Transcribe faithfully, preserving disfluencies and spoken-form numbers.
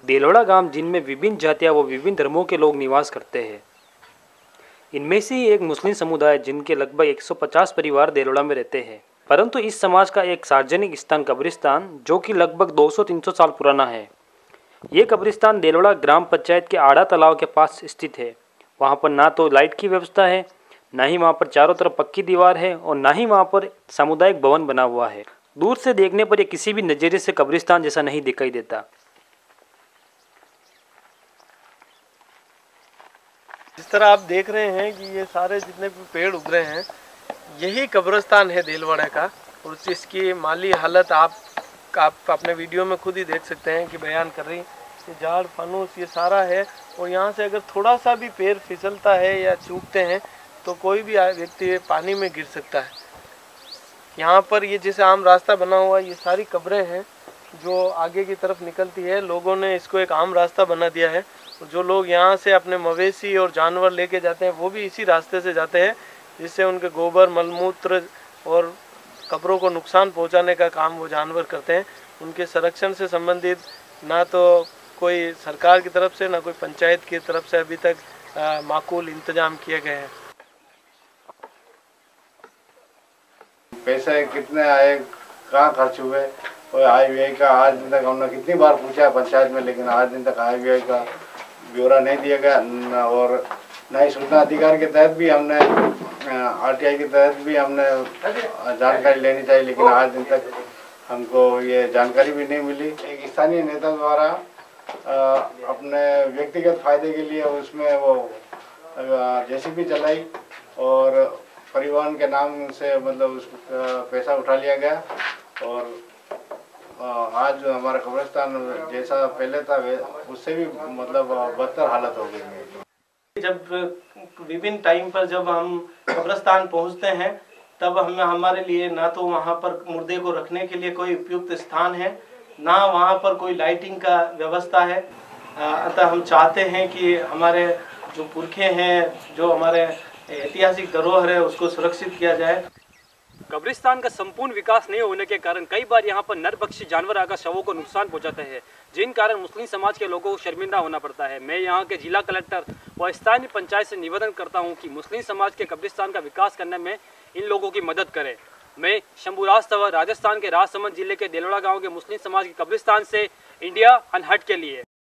देलोड़ा गांव जिनमें विभिन्न जातियां व विभिन्न धर्मों के लोग निवास करते हैं। इनमें से ही एक मुस्लिम समुदाय जिनके लगभग एक सौ पचास परिवार देलोड़ा में रहते हैं, परंतु इस समाज का एक सार्वजनिक स्थान कब्रिस्तान जो कि लगभग दो सौ तीन सौ साल पुराना है। ये कब्रिस्तान देलोड़ा ग्राम पंचायत के आड़ा तालाब के पास स्थित है। वहाँ पर ना तो लाइट की व्यवस्था है, ना ही वहाँ पर चारों तरफ पक्की दीवार है और ना ही वहाँ पर सामुदायिक भवन बना हुआ है। दूर से देखने पर यह किसी भी नज़रिए से कब्रिस्तान जैसा नहीं दिखाई देता। जिस तरह आप देख रहे हैं कि ये सारे जितने भी पेड़ उग रहे हैं, यही कब्रिस्तान है देलवाड़ा का। और इसकी माली हालत आप आप अपने वीडियो में खुद ही देख सकते हैं कि बयान कर रही। ये झाड़ फानूस ये सारा है और यहाँ से अगर थोड़ा सा भी पैर फिसलता है या चूकते हैं तो कोई भी व्यक्ति पानी में गिर सकता है। यहाँ पर ये जैसे आम रास्ता बना हुआ है, ये सारी कब्रें हैं जो आगे की तरफ निकलती है। लोगों ने इसको एक आम रास्ता बना दिया है। जो लोग यहाँ से अपने मवेशी और जानवर लेके जाते हैं वो भी इसी रास्ते से जाते हैं, जिससे उनके गोबर मलमूत्र और कब्रों को नुकसान पहुँचाने का काम वो जानवर करते हैं। उनके संरक्षण से संबंधित ना तो कोई सरकार की तरफ से ना कोई पंचायत की तरफ से अभी तक आ, माकूल इंतजाम किए गए हैं। पैसे कितने आए, कहाँ खर्च हुए और आई वी आई का आज दिन तक हमने कितनी बार पूछा पंचायत में, लेकिन आज दिन तक आई वी आई का ब्यौरा नहीं दिया गया। और न ही सूचना अधिकार के तहत भी हमने आर टी आई के तहत भी हमने जानकारी लेनी चाहिए, लेकिन आज दिन तक हमको ये जानकारी भी नहीं मिली। एक स्थानीय नेता द्वारा अपने व्यक्तिगत फायदे के लिए उसमें वो जेसीबी चलाई और परिवहन के नाम से मतलब उसका पैसा उठा लिया गया। और आज हमारा कब्रिस्तान जैसा पहले था उससे भी मतलब बदतर हालत हो गई है। जब विभिन्न टाइम पर जब हम कब्रिस्तान पहुंचते हैं तब हमें हमारे लिए ना तो वहां पर मुर्दे को रखने के लिए कोई उपयुक्त स्थान है, ना वहां पर कोई लाइटिंग का व्यवस्था है। अतः हम चाहते हैं कि हमारे जो पुरखे हैं, जो हमारे ऐतिहासिक धरोहर है, उसको सुरक्षित किया जाए। कब्रिस्तान का संपूर्ण विकास नहीं होने के कारण कई बार यहाँ पर नरभक्षी जानवर आकर शवों को नुकसान पहुँचाते हैं, जिन कारण मुस्लिम समाज के लोगों को शर्मिंदा होना पड़ता है। मैं यहाँ के जिला कलेक्टर व स्थानीय पंचायत से निवेदन करता हूँ कि मुस्लिम समाज के कब्रिस्तान का विकास करने में इन लोगों की मदद करें। मैं शंभू राजस्तवा राजस्थान के राजसमंद जिले के देलोड़ा गाँव के मुस्लिम समाज के कब्रिस्तान से इंडिया अनहट के लिए।